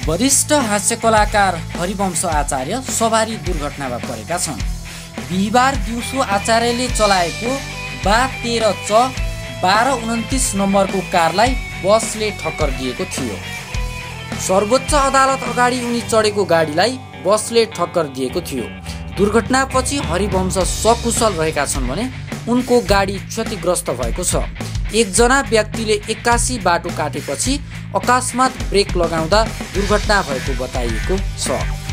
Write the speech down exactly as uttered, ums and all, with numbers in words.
वरिष्ठ हास्य कलाकार हरिवंश आचार्य सवारी दुर्घटनामा परेका छन्। बिहिबार दिउँसो आचार्यले चलाएको बा तेह्र च बाह्र उन्तिस नम्बरको कारलाई बसले ठक्कर दिएको थियो। सर्वोच्च अदालत अगाडि उनी चढेको गाडीलाई बसले ठक्कर दिएको थियो। दुर्घटनापछि हरिवंश सकुशल रहेका छन् भने उनको गाडी क्षतिग्रस्त भएको छ। एकजना व्यक्तिले एक्कासी बाटो काटेपछि अकस्मात ब्रेक लगाउँदा दुर्घटना भएको बताइएको छ।